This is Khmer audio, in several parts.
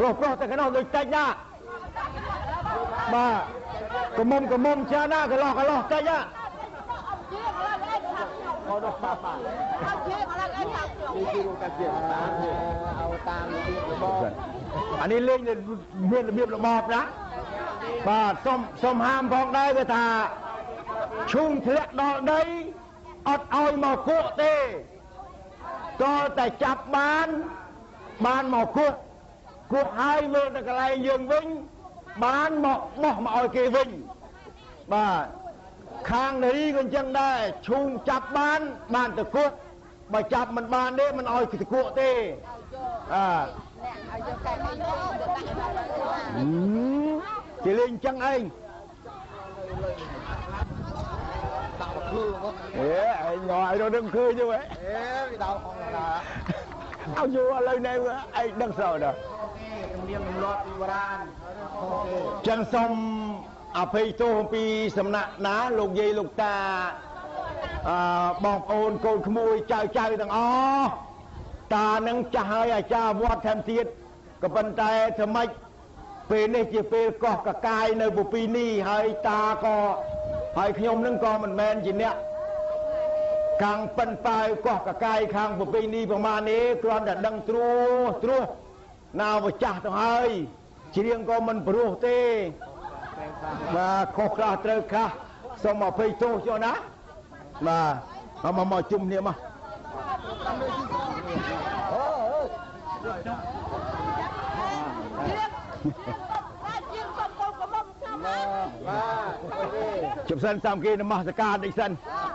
proតែកណោះដូចតិចណាបាទកមុំចាណាកន្លោះតិចណាអានេះលេងមានរបៀបរបបណាបាទសុំហាមផងដែរគឺថាឈូងធ្លាក់ដល់ដីអត់ឲ្យមកគក់ទេតើតែចាប់បានមកគក់ហើយមើលទៅកន្លែងយើងវិញបានមកបោះមកឲ្យគេវិញបាទខាងនារីក៏អញ្ចឹងដែរឈូងចាប់បានទៅគក់បើចាប់មិនបានទេមិនឲ្យគេគក់ទេគេលេងអញ្ចឹងឯងឯងញ៉ៃរត់ឃើញទៅហ៎គេដល់ផងដល់เอาอยู่อะไรในไอ้ดังเสาเด้อជំនាញរំលាត់ពីបុរាណចឹងសូមអភ័យទោសពីសំណាក់ណាលោកយាយលោកតាបងប្អូនកូនក្មួយចៅទាំងអស់តានឹងចាស់ហើយអាចារ្យវត្តថែមទៀតក៏ប៉ុន្តែថ្មិចពេលនេះជាពេលកោះកកាយនៅពុពីនេះហើយតាក៏ហើយខ្ញុំនឹងក៏មិនមែនជាអ្នកខាងប៉ិនប៉ាយកោះកកាយខាងប្រពៃណីប្រមាណនេះគ្រាន់តែដឹងត្រួសណាវចាស់ទៅហើយច្រៀងក៏មិនព្រោះទេបាទខុសខ្លះត្រូវខ្លះសូមអភ័យទោសចុះណាបាទមកជុំគ្នាមកជប់សិនតាមគេនមស្ការដូចសិន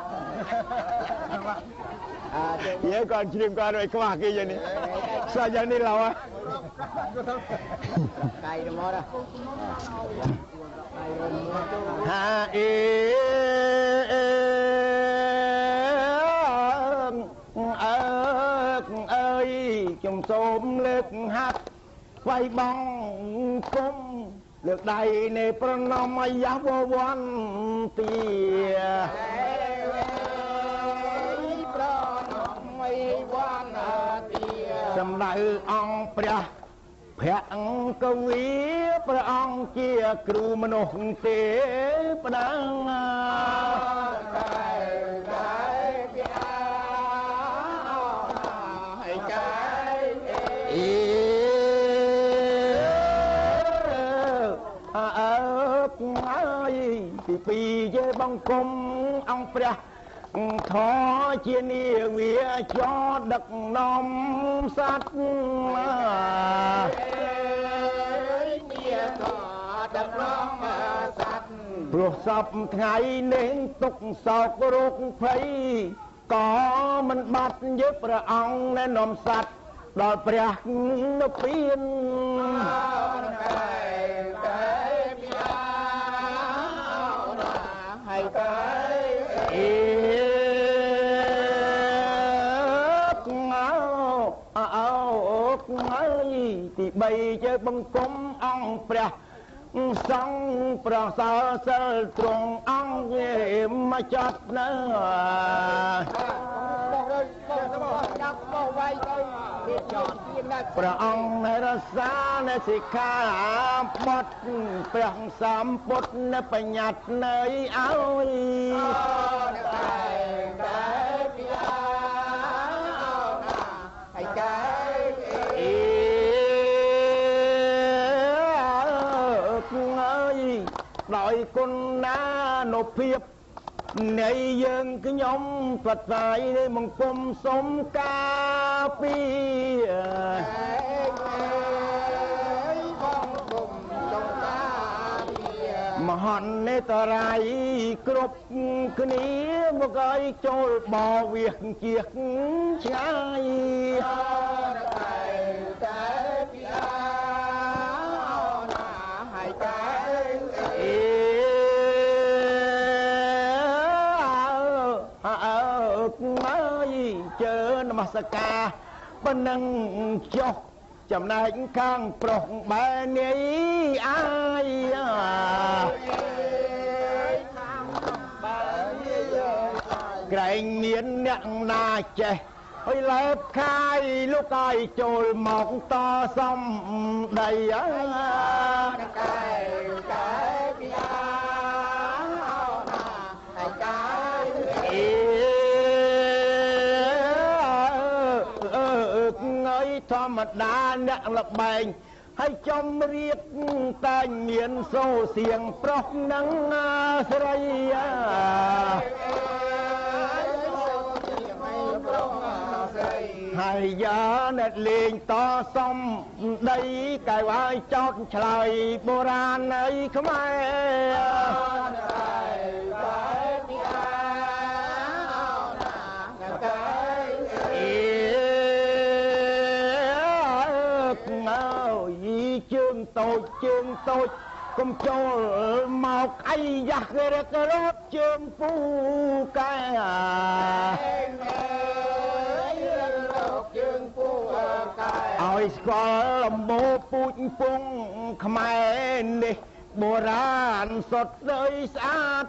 ये कौन चिम कौन एक माह के जनी साजा नहीं लावा हाँ ơi chồng xôm lực hát quay bóng cung lực đầy nề pronom ai giáo vô quan tìaសម្ដៅអង្គព្រះភៈអង្គវីព្រះអង្គជាគ្រូមនុស្សទេផ្ដាំងទីពីរជាបង្គំអង្គព្រះថជានាវាចដឹកនាំសត្វនាថដឹកនាំសត្វព្រោះសពថ្ងៃនេះទុកសោករោគភ័យក៏មិនបាត់យកព្រះអង្គណែនាំសត្វដល់ព្រះនិព្វានហើយទី3ជាបង្គំអង្គព្រះសង្ឃប្រសើរសិលត្រង់អង្គមកចាត់នៅព្រះអង្គនៅរសានៅសិក្ខាបទព្រះសម្ពុទ្ធនៅបញ្ញត្តិនៅឲ្យដោយគុណណានុភាពនៃយើងខ្ញុំប្រតាយនៃមង្គមសុំការពីមហននេតរាយគ្រប់គ្នាមកឲ្យចូលបវាជាឆ្ងាយជើនមស្ការប៉ុណ្ណឹងចុះចំណែកខាងប្រុសបែរនាយអាយក្រែងមានអ្នកណាចេះ ôi lợp khai lúc ai trôi một to xong đầy á ơi thọ mặt đá nặng lập bệnh hay trong riết ta miền sâu xiềng próc nắng sợi hay giờ nét lên to xong đây cái vai chót trời bồ ran ấy không ai chương tôi không cho một ai giặc cái lót chương phu cái ôi có làm bố bụi phung Khmer đi bồ ran sọt rơi sát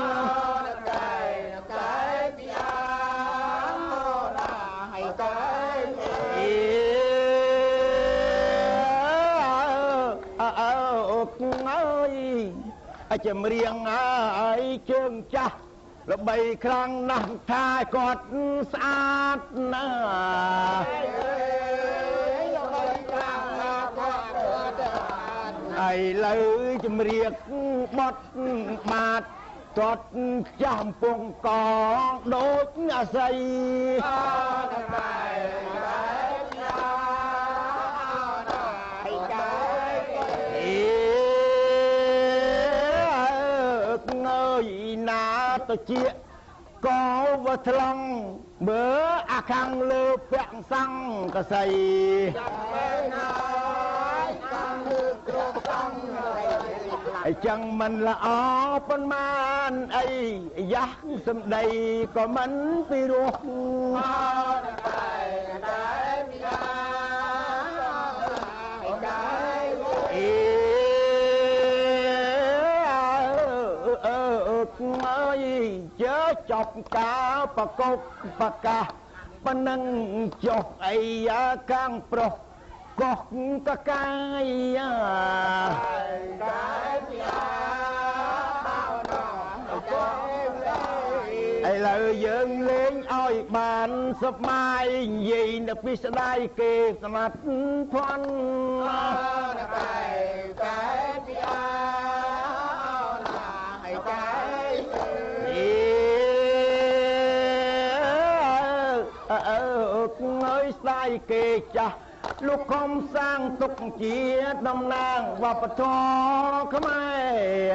ơi chầm riêng ấy chương cha là bay khăn nặng thai cọt sát ai lấy chầm riêng bọt mạt cọt chạm bông có đốt dây na to chia có vật lòng bữa khang lơ bẹng xăng cả say chẳng mình là ó phân man ấy giác xâm đầy có mắn pi ruột ơi chớ chọc cá bà cốc bà ca bà nâng chọc ấy càng pro cọc cả cái ấy là dựng lên ôi bàn sập mai gì được biết đây kê mặt thoăn ơi sai kê cha lúc không sang tục chia đông nàng và bật thọ Khmer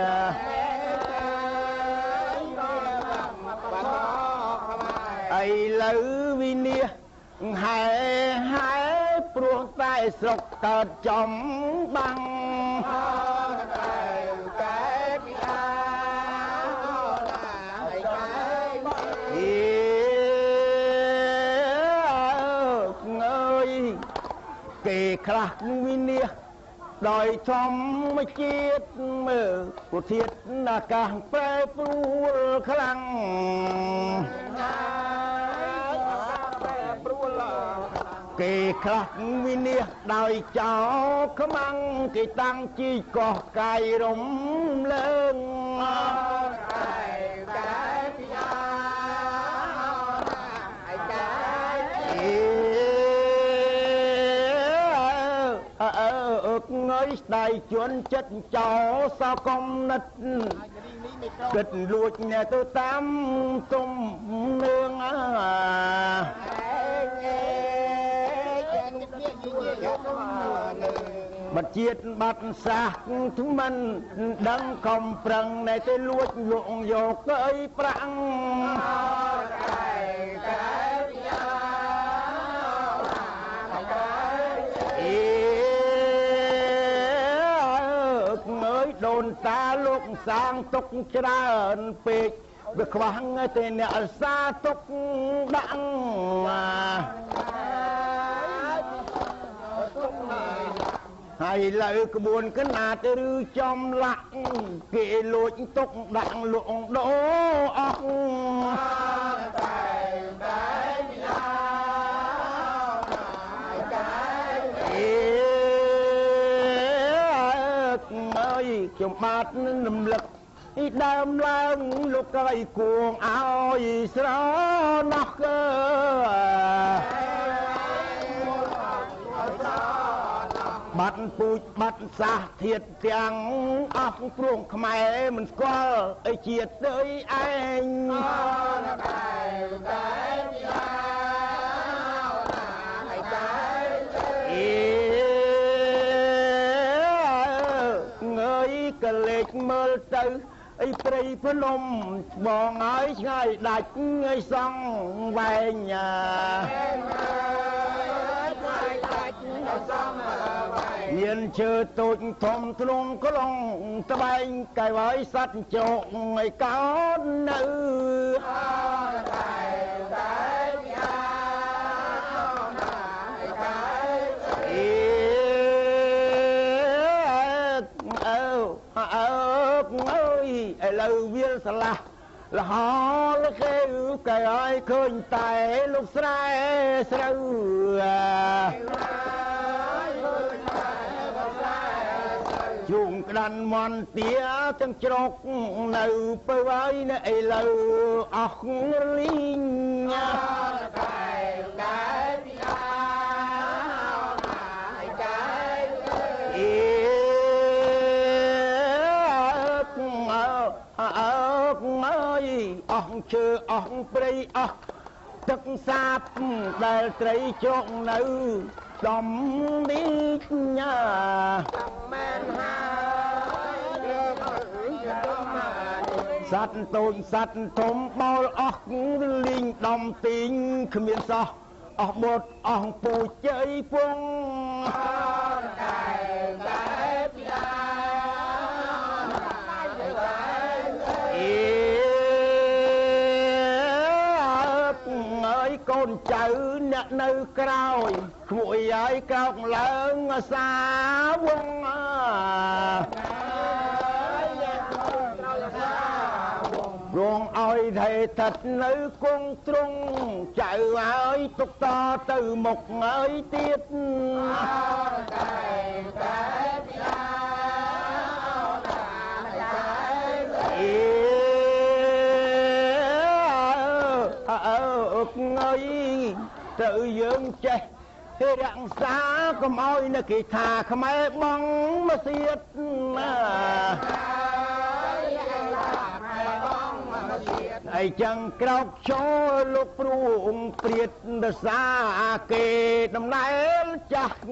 ấy lỡ vi nia hai pruông tay sọc cợt trong băng kề khạc vi nia đòi trong mới chết mơ của thiết là càng phê pru khăn kề khạc vi nia đòi cháu khám ăn kỳ tăng chi có cài rống lên ơi đại chuẩn chất cháu sao công nứt kịch luộc nhà tôi tám tung nương bật chiết bật sạc chúng mình đang không prang này tôi luộc luộng vô cái prang đồn ta lúc sang tục tràn pê việc khoáng tên xa tục đặng hay là cái buồn cái nạt rư trong lặng kệ lụi tục đặng luộng đổ ốc ខ្ញុំបាទរំលឹកដើមឡើងលោកកៃគួងឲ្យស្រណោះបាត់ពូជបាត់សាសធាតទាំងអស់ព្រោះខ្មែរមិនស្គាល់អីជាតិទៅឯងងើយកលេចមើលទៅអីព្រៃភ្នំបងហើយឆ្ងាយដាច់អីសងវែងមានឈើតូចធំទ្រង់ខ្លងត្បែងកែវហើយសត្វជោកឲ្យកោននៅឥឡូវវាស្លាស់លហលគេកែឲ្យឃើញតែលោកស្រែស្រូវជួងក្តាន់មន់ទាទាំងជ្រកនៅបើហើយនៅឥឡូវអស់លីងអស់ឈើអស់ព្រៃអស់ទឹកសាបដែលត្រីជោគនៅដំនេះញ៉ាមែនហើយសត្វតូចសត្វធំបោលអស់លីងដំទីងគ្មានសោះអស់បុតអស់ពូជ័យពងកូនចៅអ្នកនៅក្រោយក្មួយហើយកោកឡើងសាវងរងឲ្យថេថិតនៅគង់ទ្រង់ចៅហើយទុកតទៅមុខហើយទៀតទៅយើងចេះរក្សាកុំឲ្យនៅគេថាខ្មែរបងមកសៀតណាអីចឹងក្រោកចូលលោកព្រួងព្រាតរសាគេដំណើរចាស់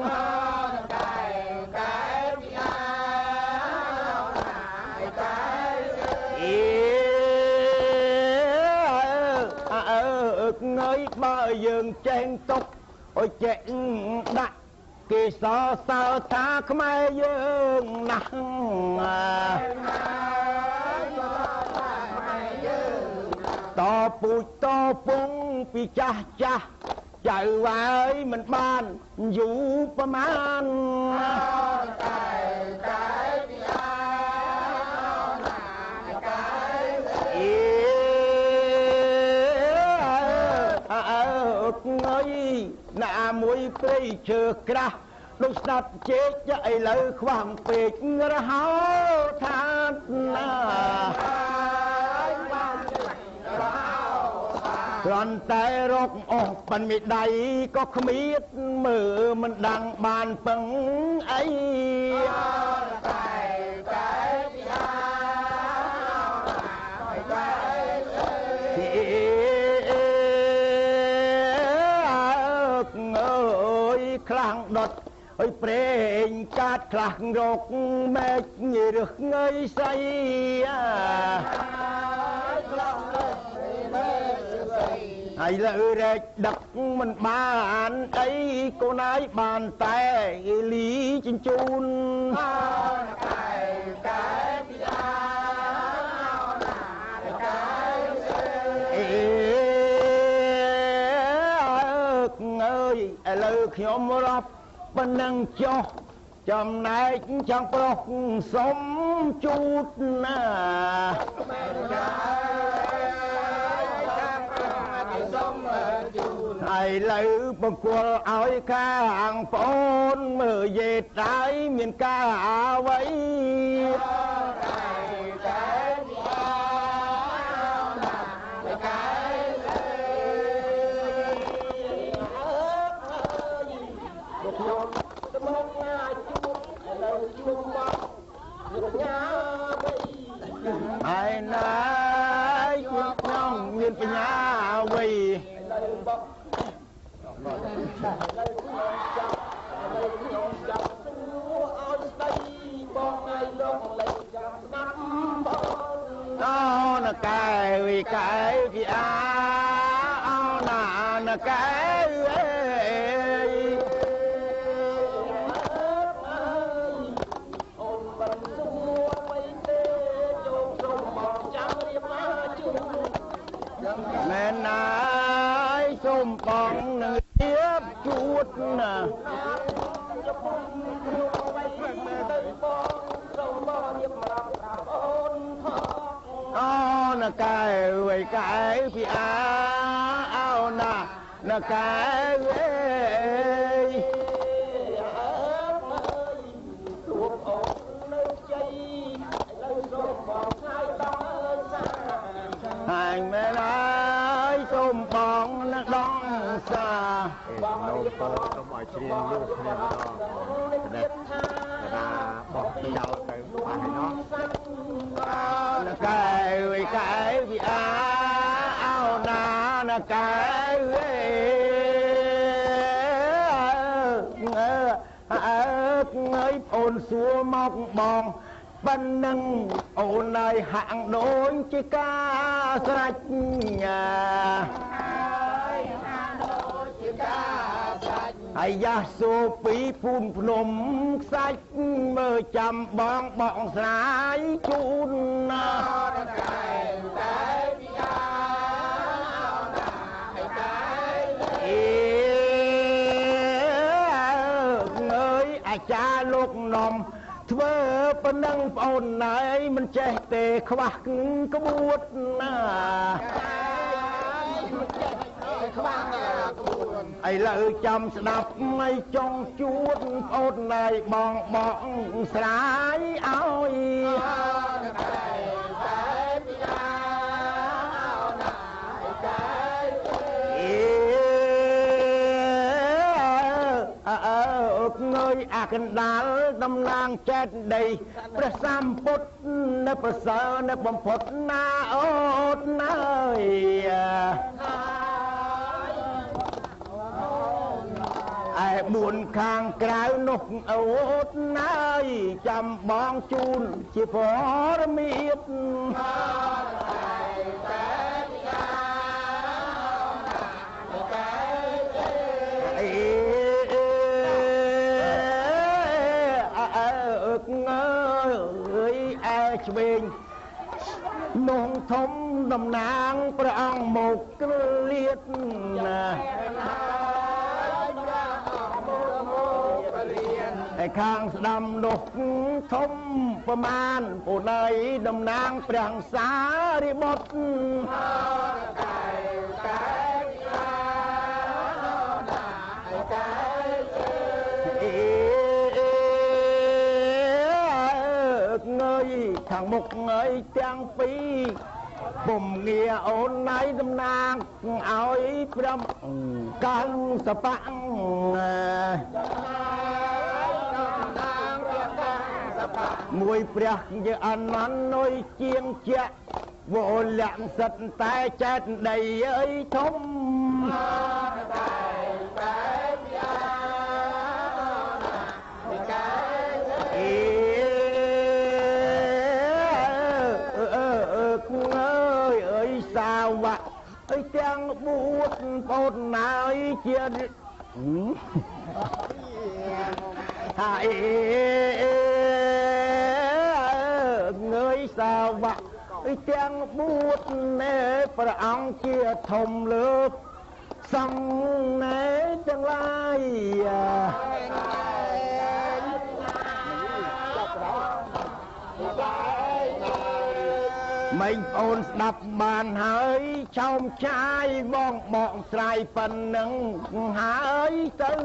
ងើយបើយើងចេញទុកអុយចេញដាក់គេសរសើរថាខ្មែរយើងណាស់តពូជតពងពីចាស់ចាស់ចៅហើយមិនបានយូរប្រមាណណាមួយព្រៃឈើក្រាស់ដូចស្ដាប់ជែកឥឡូវខ្វាំងពេករហោថាណាគ្រាន់តែរកអស់ប៉ិនមេដៃក៏គ្មានមើលមិនដឹងបានពឹងអីខ្លាំងដុតអើយព្រេងកាតខ្លះរកមេឃញរឹសងើយស្អីហើយលើរែកដឹកមិនបានអីកូនឯងបានតែលីជញ្ជូនឥឡូវខ្ញុំរាប់ប៉ុណ្ណឹងចុះចំណែកចង់ប្រុសសុំជូតណាឯ ai lấy bông cua áo khang phôn mở về trái miền ca vậy ai nói chuột nông nguyên phải nhà vì nó là cái vì áo là cái mẹ nói xôm bóng nửa tiếp chút nè nó cái vì thì áo là cái hành mẹ nói xôm bóng nó đón xa nô tô nó mọi chuyện vô thêm đó đẹp là bọc dao tới phải nó cái vì áo là cái ấy ôn xua mọc bong bên nâng ôn này hạng đốn chỉ ca sạch nhà ai da số phí phun phùm sạch mơ chăm bong bọng sái chun ơi cha lúc nòm thưa bên nâng ôn này mình che tê khoác có bút ai lợi chăm đập mây trong chuột ôn này bong bọng sái áo người cần đá đâm lang chết đầyประสัมพุทธในประเสริฐในบำพดนาโอดนาไอ้บุญข้างกลาวนกโอดนาจำบองจูนชีพอระมีบเวงนงทมดำนางประอังหมกเลียดไอ้ข้างดำดกทมประมาณผู้ใดดำนางประอังสาริบดทางมุกเงยเตียงปีผมเงียโอนไหนดำนางเอาอีพรำกังสะปังมวยเปรียกเยอันนั้นน้อยเจียงเจ๊โวหลังสัตย์แต่เจ็ดได้เอ้ยทมtiếng bút bột nói chuyện hãy người sao vậy tiếng bút nè phải ông chia thùng lớp xong nè tương lai មិនអូនស្ដាប់បានហើយចោមចាយបងបកស្រ័យប៉ុណ្ណឹងហើយទៅ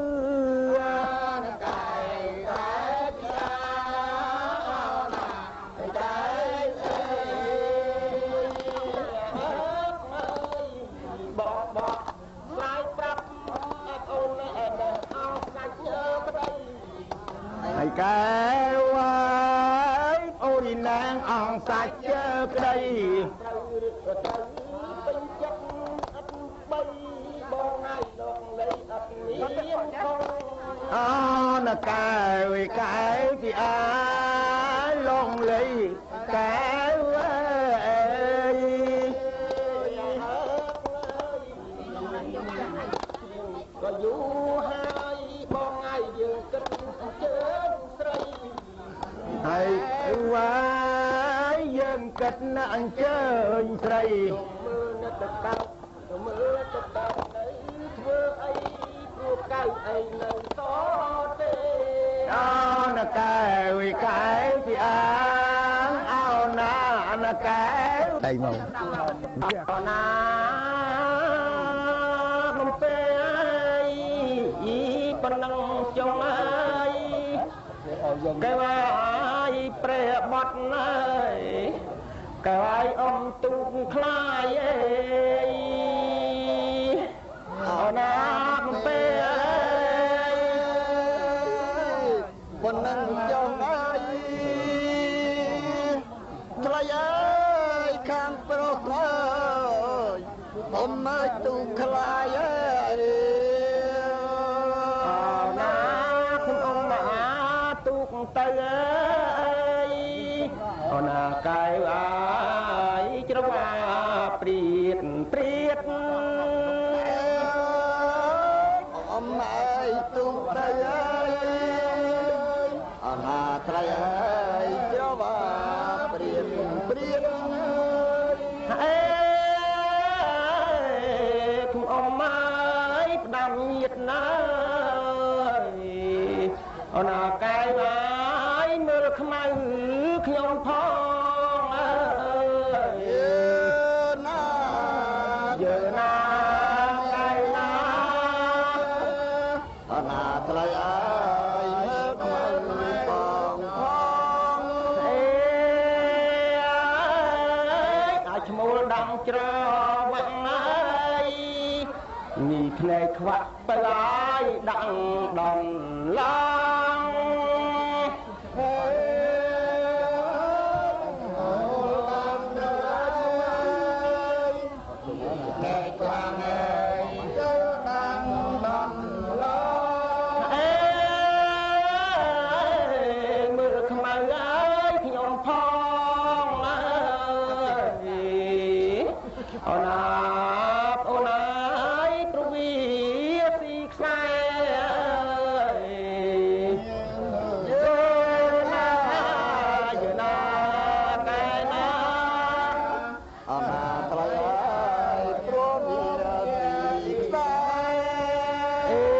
ហើយកែវអូននាងអងសាច់ជើក្តីអូនកែវកែវពីអាលងលីកែវអើយក៏យូរហើយបងហើយយើងគិតជើងស្រីហើយវាយយើងគិតណាអញ្ជើញស្រីមើលនៅទៅកើតមើលទៅកើតធ្វើអីព្រោះកៅអីនៅតទេអូនកែវកែវពីអាងអោណានកែវដៃមកអូណាមិនពេលអីប៉ុណ្ណឹងចុងអើយកែវអាយព្រះបត់ណើកែវអ៊ំទូកខ្លាយអេអូណាមិនពេលប៉ុណ្ណឹងចុងអើយថ្លៃអើយខាងប្រុសអើយអ៊ំអើយទូកខ្លាយអេទៅអើយអូណាកែវអាយច្រវាព្រៀតព្រៀតអមអើយទុំទៅអើយអូណាត្រៃអើយច្រវាព្រៀតព្រៀតអេគុំអមអើយផ្ដាំញាតណាអូណាកែវមើលខ្មៅខ្ញុំផងអើយយើណាកែវណាអូណាថ្លៃអើយមើលខ្មៅផងអេអាចឈ្មោលដំច្រវាក់អើយនេះភ្នែកខ្វាក់ទៅហើយដាក់ដំឡងអូណាអូណាព្រោះវាស៊ីខ្សែយើណាកែណាអូណាថ្លៃហើយព្រោះវាស៊ីខ្សែអេ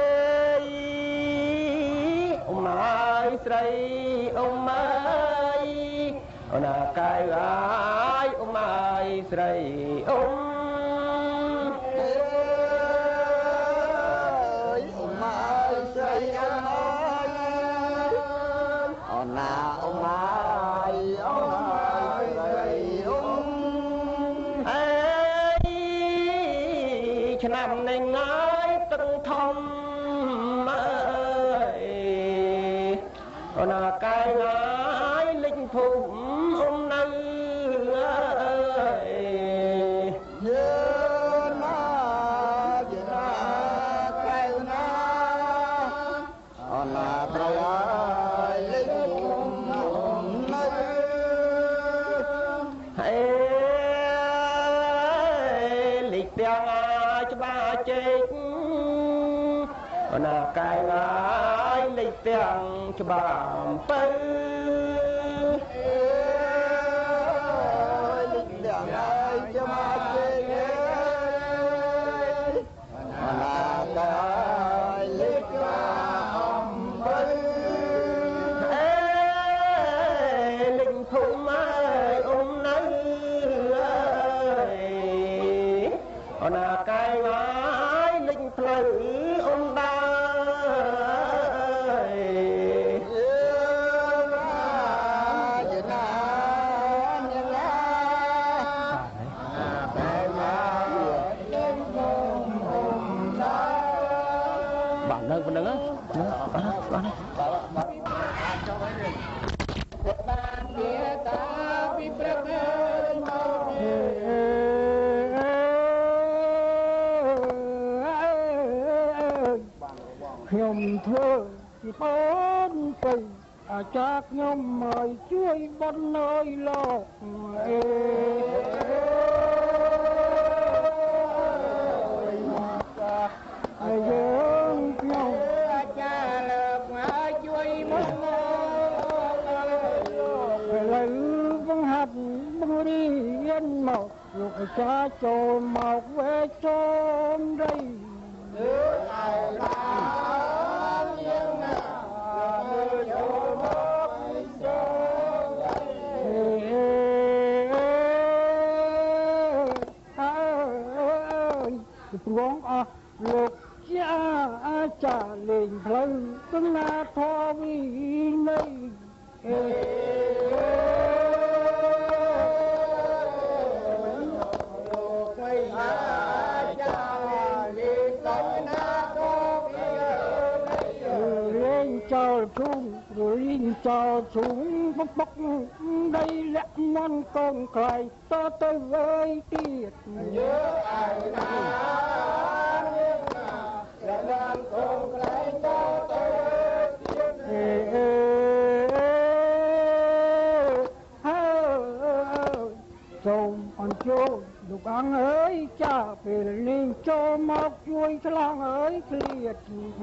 អ៊ំហើយស្រីអ៊ំហើយអូណាកែហើយអ៊ំហើយស្រីអ៊ំអើយអ៊ំហើយស្រីអ៊ំហើយអូណាអ៊ំហើយអូណាស្រីអ៊ំអេឆ្នាំនេះហើយទឹកធំអើយអូណាកែហើយលេចភូមិអ៊ំនៅយើណាកែវណាអូណាត្រូវហើយលេចភូមិអ៊ំនៅហេលេចទាំងច្បារជែកអូណាកែវហើយលេចទាំងច្បារអំពៅភូមិអើយអ៊ំនៅអាចារ្យខ្ញុំមកជួយបន់អើយលោកយើងខ្ញុំអាចារ្យលើកមកជួយមកឥឡូវបង្ហាត់បង្រៀនមកលោកអាចារ្យចូលមកវេសូមដីលើឯឡាយើងណាចូលមកសូមដីព្រងអស់លោកជាអាចារ្យលេងផ្លូវកំណាធវីនៃចោលជុំរីងចោលជុំបុកដីលាក់មន់កងខ្លាយតទៅវេទៀតយើងឯណាយើងណាឡើងកងខ្លាយតទៅទៀតសូមអញ្ជើញលោកអង្គអើយចាពេលលេងចូលមកជួយឆ្លងអើយឃ្លាត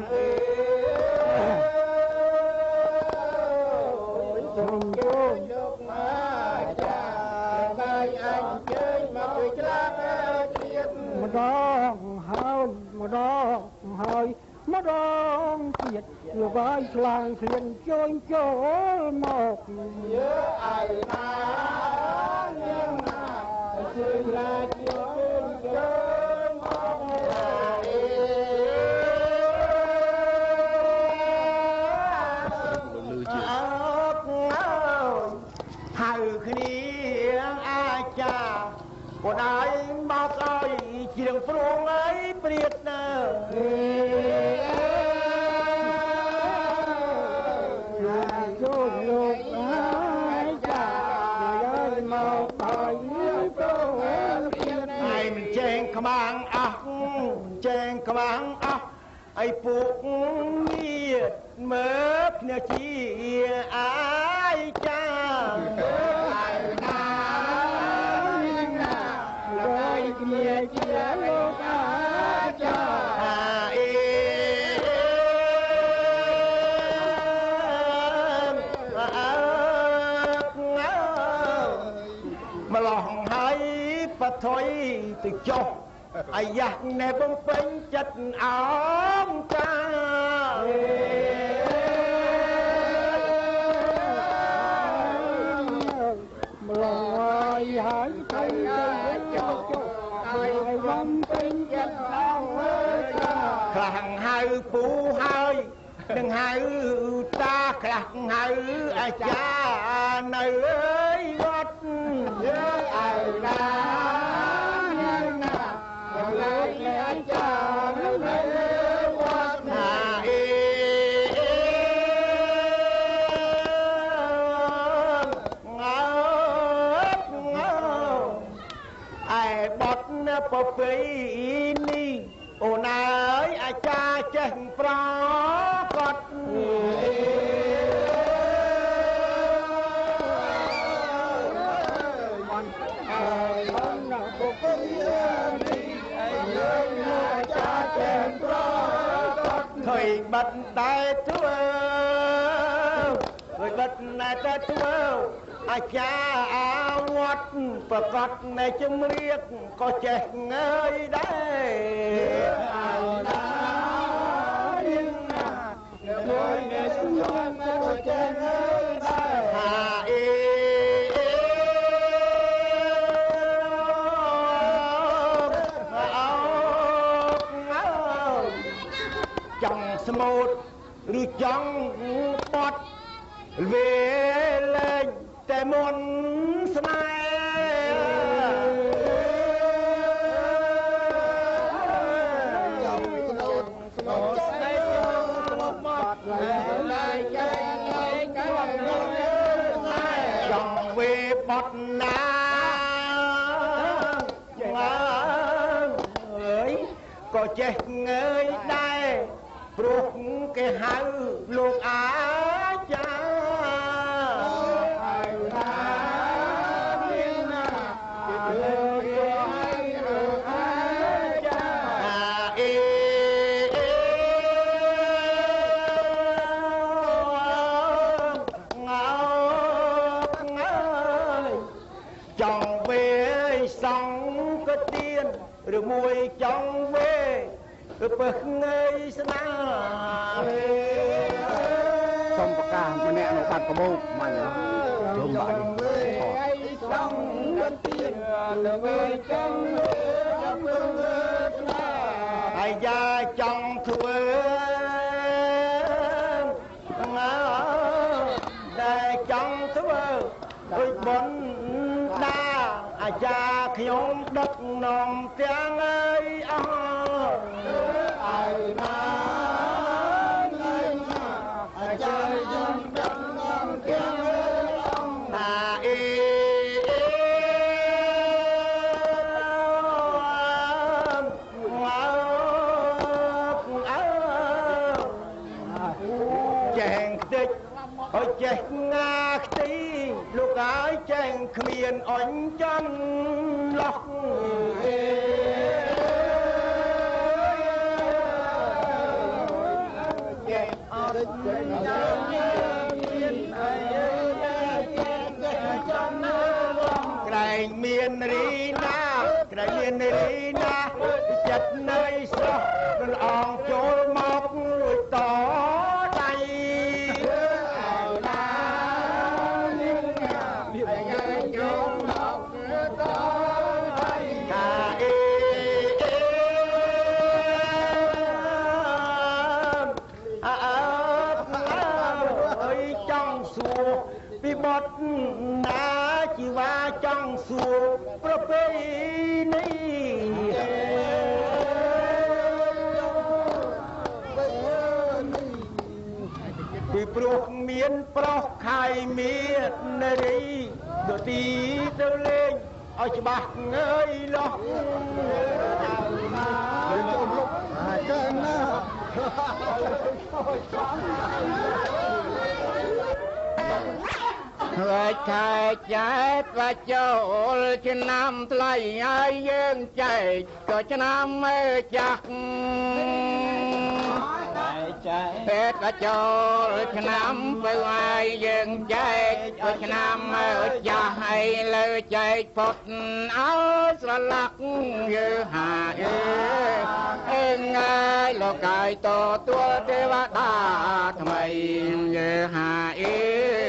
សូមជួយលោកមកចាបាយអញ្ជើញមកជួយឆ្លងអើយឃ្លាតម្ដងហើយម្ដងហើយម្ដងទៀតលោកអើយឆ្លងឃ្លានជួយចូលមកយើឯណាយើងណាជួយឡាជួយចូលមកហៅគ្នាអាចារ្យបងឯងមកអើយជាងព្រងអីព្រាតណាជួយលោកអាចារ្យមកអើយទៅឯងមិនចែងក្បាំងអស់ចែងក្បាំងអស់អីពួកនេះមើលគ្នាជាអាយចាអាយណាលើយគ្នាជាលោកអាចាអេម្លោះហើយបថុយទៅចុះអាយ៉ាស់ណែបងពេញចិត្តអមតាមឡយហើយទៅចុះឲ្យបងពេញចិត្តអមខ្លាំងហៅពូហើយនឹងហៅតាខ្លះហៅអាចារ្យនៅអើយវត្តយើងឯណាលើកអាចារ្យនៅវត្តណាឯបត់ប្រពៃនេះអូនអើយអាចារ្យចេះប្រកបឃើញបាត់តែធ្វើឃើញបាត់តែធ្វើអាចារ្យអាវត្តប្រកាសនៃជំរាបក៏ចេះងើយដែរអើណាយើងណាជួយនៃជំរាបក៏ចេះងើយដែរហាអេចង់ស្មូតឬចង់បត់វាលេងតែមុនស្នេហ៍ចង់ស្មូតតែមកបត់លេងចង់វាបត់ណាអើយក៏ចេះងើយដែរព្រោះគេហៅលោកអាចារ្យឬមួយចង់វេពឹសងើយស្នាសូមប្រកាសម្នាក់នៅបាត់កបោកមិនជុំបាត់ចង់ទៅទៀតទៅចង់ហើយយ៉ាចង់ធ្វើដែលចង់ធ្វើដូចបុណ្យដាអាចារ្យខ្ញុំដឹកនាំទាំងអើយអស់ឲ្យណាអាចារ្យខ្ញុំដឹកនាំទាំងអើយអស់ថាអេចេងខ្ទេចអើយចេះងាខ្ទីលោកហើយចេងគ្មានអញចំឡោះចេះអត់មានអីចំក្រែងមានរីណាក្រែងមានរីណាចិត្តនៅស្រស់រអងចូលមកលួចតដៃពីបត់ណាជីវ៉ាចង់សួរប្រពៃនេះពីព្រោះមានប្រុសខៃមាននារីដទីទៅលេងឲ្យច្បាស់ងើយលោះកើណាហើយខែចែកว่าចូលឆ្នាំថ្លៃហើយយើងចែកក៏ឆ្នាំមើចាស់ពេទ្យក៏ចូលឆ្នាំទៅហើយយើងចែកក៏ឆ្នាំមើចាស់ហើយលើចែកផុតឲ្យស្រឡាក់យើហាអើងហើយលោកកាយតទួលទេវតាថ្មីយើហាអើ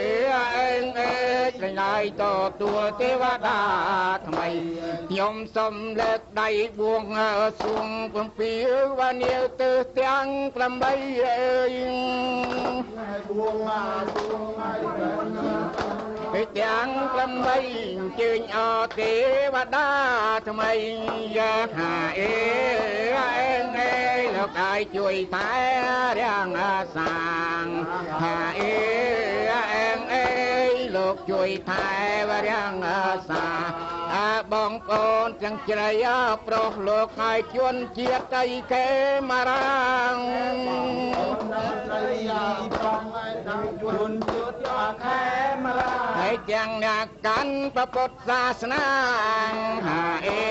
ឆ្លៃតទួលទេវតាថ្មីខ្ញុំសូមលើកដៃបួងសួងកំពីវ៉ានាវទៅទាំង8អើយបួងមកសួងមកទាំង8ជើញអទេវតាថ្មីយ៉ាហាអេលោកអាយជួយតែរាំងសាងហាអេលោកជួយថែវរាំងសាបងប្អូនទាំងជ្រៃប្រុសលោកហើយជួនជាតិអីគេមករាំងជួនជាតិខែមករាំងហើយទាំងអ្នកកាន់ពុទ្ធសាសនាអេ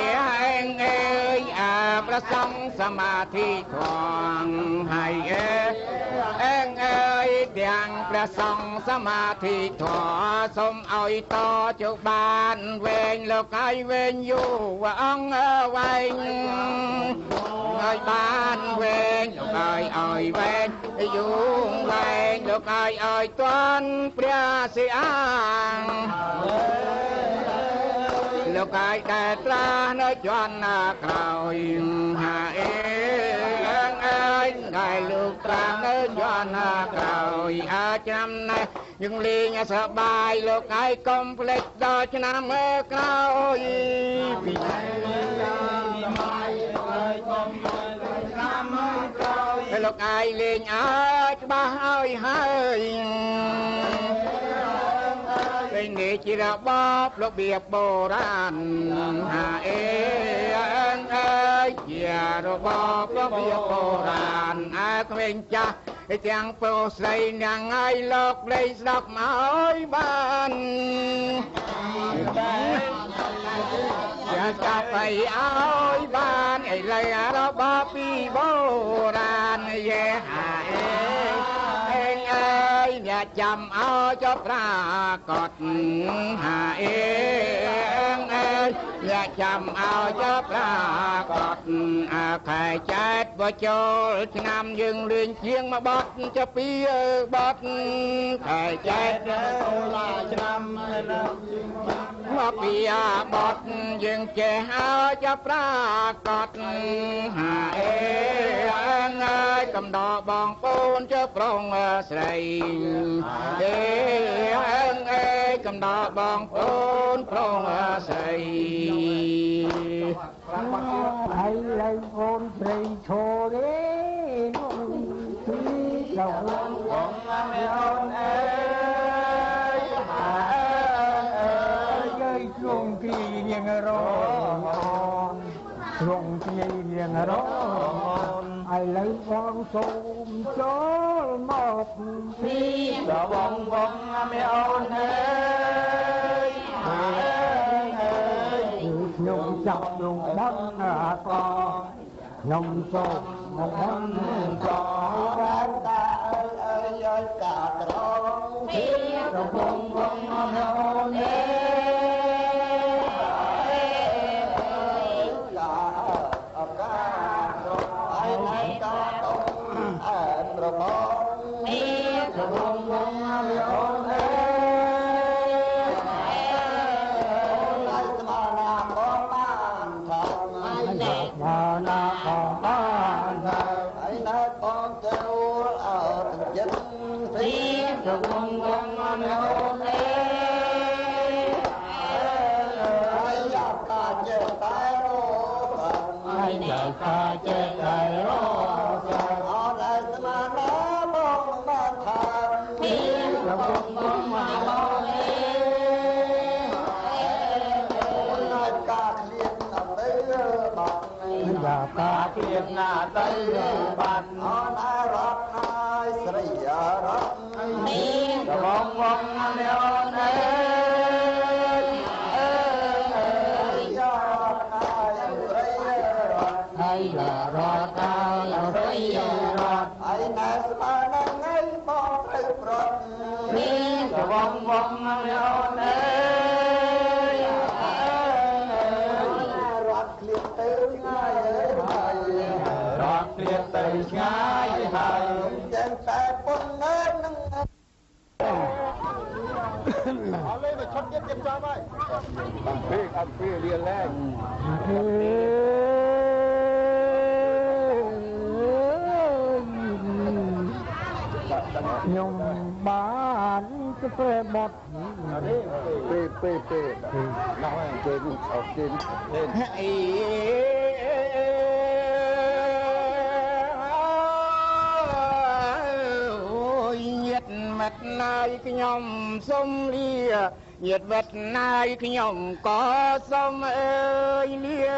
ប្រសង់សមាធិធំហើយទាំងព្រះសង្ឃសមាធិធម៌សូមឲ្យតជោបានវែងលោកឲ្យវែងយូរអង្គវែងឲ្យបានវែងលោកឲ្យវែងយូរវែងលោកឲ្យទាន់ព្រះសិអាងលោកឲ្យតែត្រាស់នៅជាន់ក្រោយហាដែលលោកត្រាស់នៅជាន់ក្រោយឆ្នាំនេះយើងលេងសប្បាយលោកឲ្យកុំភ្លេចដល់ឆ្នាំក្រោយពីលោកឲ្យលេងឲ្យច្បាស់ឲ្យហើយពេលនេះជារបបរបៀបបុរាណហាជារបបរបៀបបុរាណក្មេងចាស់ទាំងប្រុសស្រីនាងឲ្យលោកលេងស្ដាប់មកឲ្យបានជាចាប់ឲ្យបានឥឡូវរបបពីបុរាណយេហាអើយអ្នកចាំឲ្យចុះប្រាកដហាអេងអើយអ្នកចាំឲ្យចុះប្រាកដខែចែកបើចូលឆ្នាំយើងលេងជាងមកបត់ចុះពីបត់ខែចែកឡាឆ្នាំមកពីបត់យើងចេះឲ្យចុះប្រាកដហាអេងអើយកំដរបងប្អូនចុះប្រងស្រីអេងអើយកំដរបងប្អូនប្រងស្រីហើយឡើយអូនព្រៃឈរទេនោះទីចូលបងមេអូនអើយយាយទ្រង់ទីនាងរងទ្រង់ទីនាងរងឥឡូវបងសូមចូលមកពីបងមេអូនអើយខ្ញុំចាប់លងបាត់កខ្ញុំសូមមកបងកាតាអើយកាត្រង់ពីបងមេអូនអើតាគៀនណាទៅបានអនរត់ហើយស្រីរត់នេះបងមេអូនអើយយកហើយស្រីរត់ហើយរត់ហើយស្រីរត់ហើយណែស្មើនឹងថ្ងៃបងទៅប្រត់នេះបងមេអូនអើយរត់ឃ្លៀតទៅថ្ងៃរត់ឃ្លៀតទៅឆ្ងាយហើយយ៉ាងតែពុនងើនឹងអត់លេមកឈុតទៀតចាំហើយអត់ពីរៀនឡើងខ្ញុំបានទៅព្រែបត់ពេលដល់ហើយគេអត់គេអីញាតិមិត្តណាយខ្ញុំសុំលាញាតិមិត្តណាយខ្ញុំក៏សុំអើយ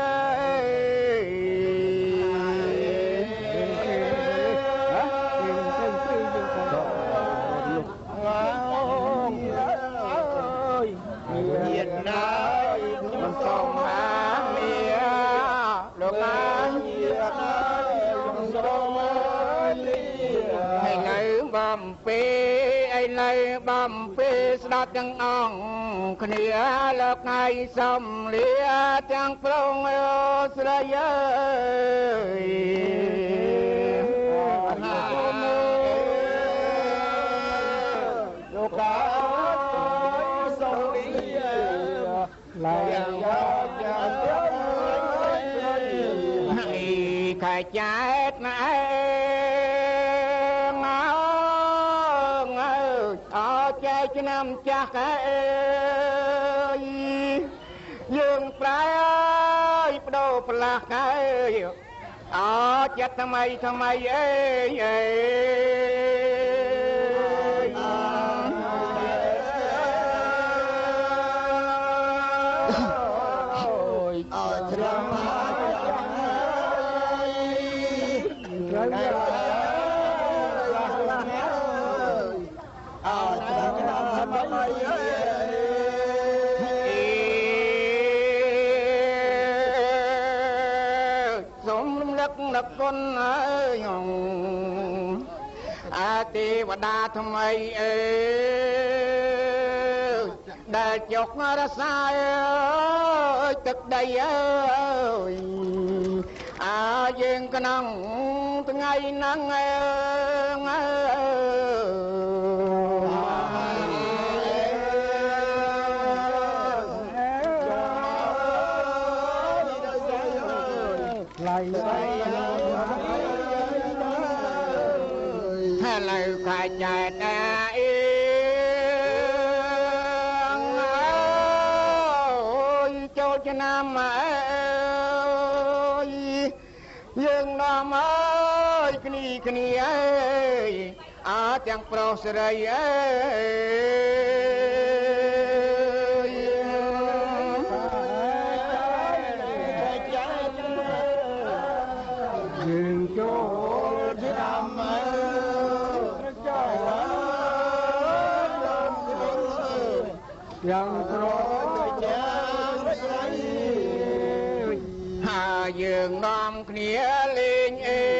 លាញាតិណាយខ្ញុំសុំអាមីលោកណាញាតិណាយខ្ញុំសុំអើយហើយនៅបំពេឯនៅបំពេស្ដាប់ទាំងអង្គគ្នាលោកថ្ងៃសំលាទាំងប្រងស្រីអើយលោកកាសំលាឡើងយកហើយខាចែកណាឆ្នាំចាស់អើយយើងប្រែអើយបដូរផ្លាស់អើយអត់ចិត្តថ្មីអើយគុណអើយអាទេវតាថ្មីអើយដែលចុករសាអើយទឹកដីអើយយើងក្នុងថ្ងៃហ្នឹងអើលើខាចែកអីចូលឆ្នាំអើយយើងនាំអើយគ្នាអើយទាំងប្រុសស្រីអើយយើងចូលឆ្នាំអើយ៉ាងប្រយ៉ាងស្រីយើងនាំគ្នាលេងអើ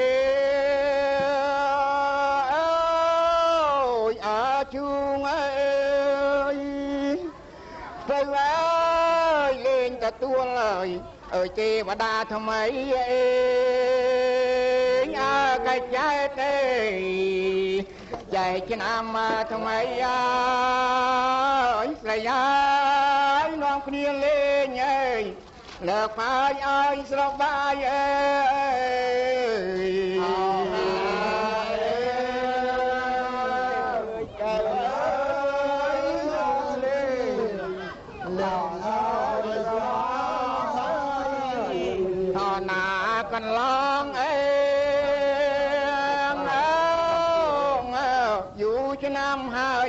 យជូងអើយទៅអើយលេងទទួលអើយទេវតាថ្មីកាច់ចែកទេចែកឆ្នាំថ្មីស្រីនាំគ្នាលេងលើកបាយឲ្យស្រកបាយកន្លងយូរឆ្នាំហើយ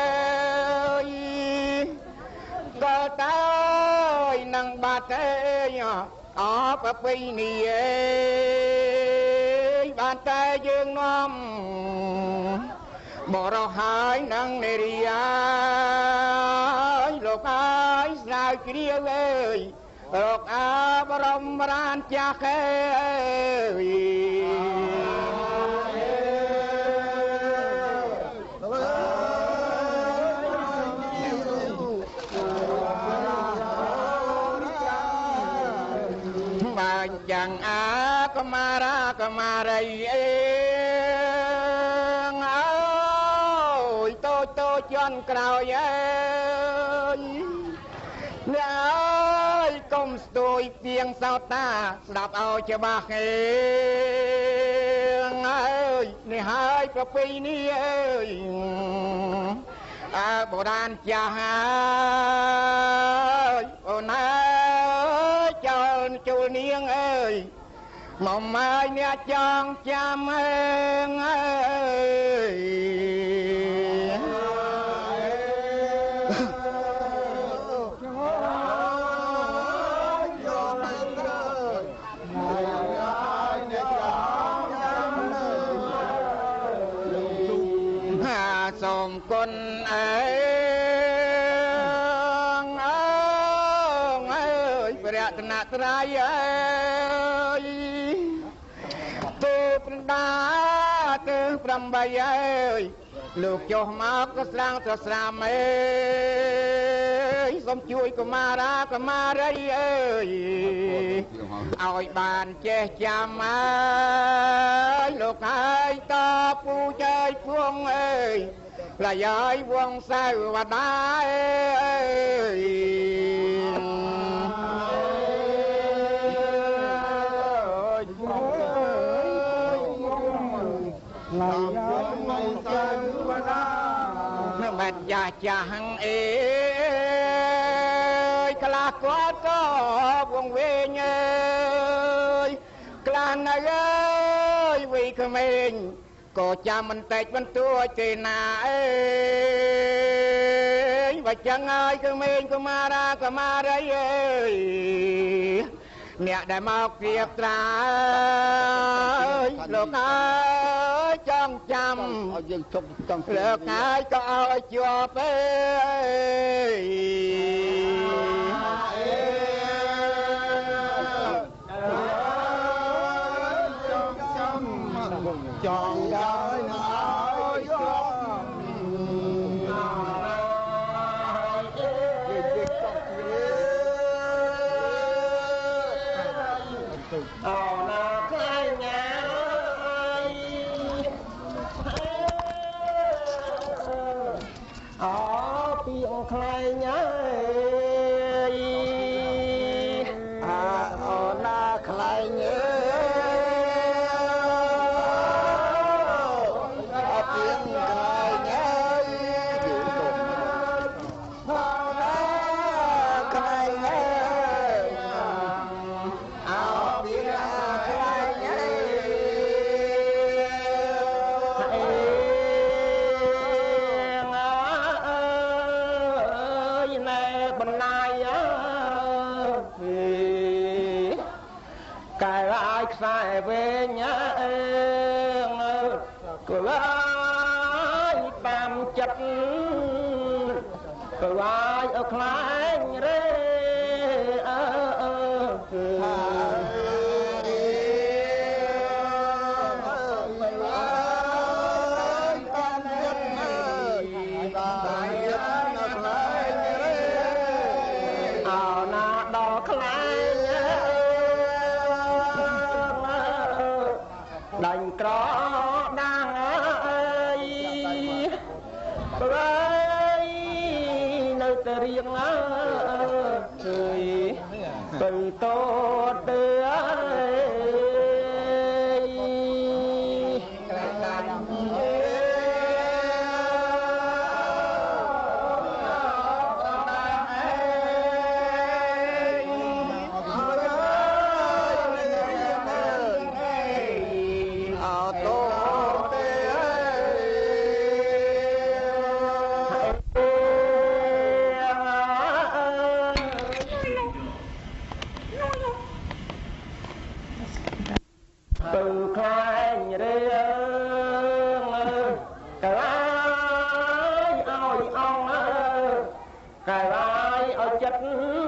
ក៏តើនឹងបាត់ប្រពៃណីបានតែយើងនាំបរោះហើយនឹងនារីលោកហើយស្រាវជ្រាវរកបរមរានចាស់បានយ៉ាងកមារាកមារីតូចជន់ក្រោយអ្នកកុំស្ទួយទៀងសោតាស្ដាប់ឲ្យច្បាស់នេះហើយប្រពៃណីបុរាណចាស់អូនចោលជួលនាងមកម៉ាយអ្នកចង់ចាំសូមគុណព្រះរតនត្រ័យទេប្រដាទេ8លោកចុះមកក៏ស្រាំងទៅស្រាមសូមជួយកុមារាកុមារីឲ្យបានចេះចាំលោកហើយតពូជើយពួងប្រយោយវងសាវតាមិនយ៉ាចាស់ខ្លះគាត់ក៏វងវែងខ្លះនៅវិក្មេងក៏ចាំមិនតិចបន្ទួចទេណាបើចឹងហើយក្មេងកុមារាកុមារីអ្នកដែលមកព្រៀបត្រាលោកហើយចង់ចាំឲ្យយើងជប់ចង់លោកហើយក៏ឲ្យជាប់ចង់ដល់ណាពីអង្ខ្លែងអើយអូណាខ្លែងអើយអពីអង្ខ្លែងអើយអូណាខ្លែងអើយអពីអង្ខ្លែងអើយបណ្ណាយអើយកែឲ្យខ្សែវិញអើកលាយតាមចិត្តកលាយឲ្យខ្លាញ់រេអើដាញ់ក្រដាងអើយបើនៅតែរៀងអើយទៅតទៅអើយទៅខ្លាញ់រឿងកលាយឲ្យអង្គកលាយឲ្យចិត្ត